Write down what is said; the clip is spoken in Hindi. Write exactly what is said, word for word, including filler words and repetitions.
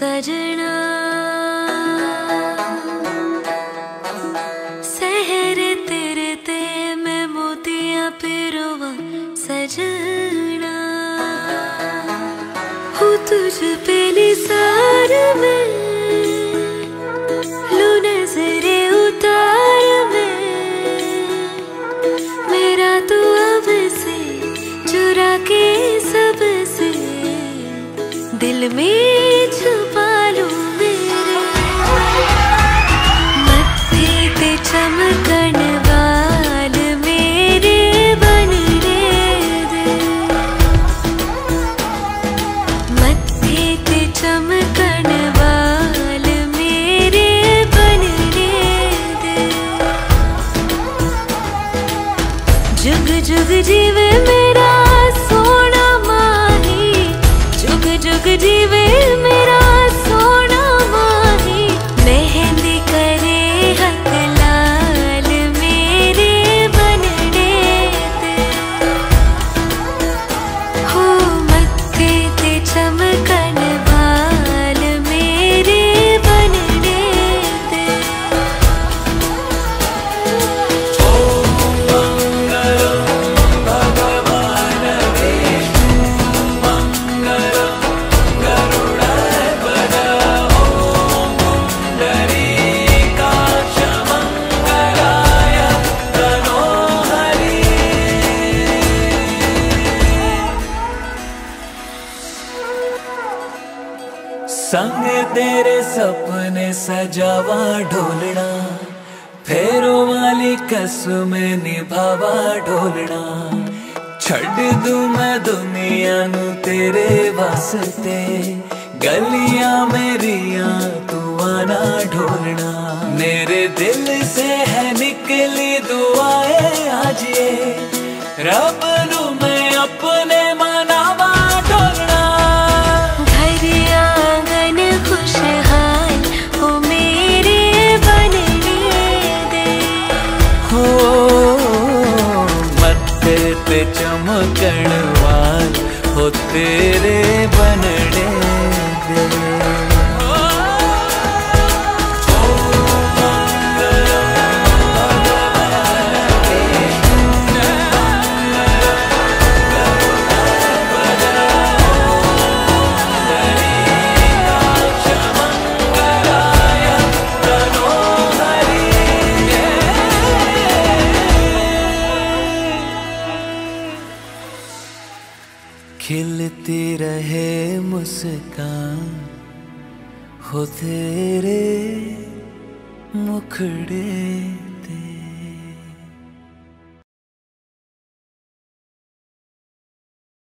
सजना सहर तेरे ते मैं मोतियां पिरोवा सजना हूँ तुझ पे निसार में लू नजरे उतार में मेरा तू अब से चुरा के सबसे दिल में छुपा लूं मेरे मत्थे ते चमकन वाल मेरे बनने दे मत्थे ते चमकन वाल मेरे बनने दे जुग जुग जीवे मेरा सोना माही जुग जुग जीवे मेरा सोना माही मेहंदी करे हक लाल मेरे बनने दे हो मत्थे ते चमकन वाल मेरे बनने दे। संग तेरे सपने सजावा ढोलना फेरों वाली कसम निभावा ढोलना छड़ दूं मैं दुनिया नू तेरे वास्ते गलियां मेरियां तू आना ढोलना मेरे दिल से है निकली दुआएं आज ये रब नू मैं अपने मनावा ढोलना चमकण वाल हो तेरे बनने दे। खिलती रहे मुस्कान हो तेरे मुखड़े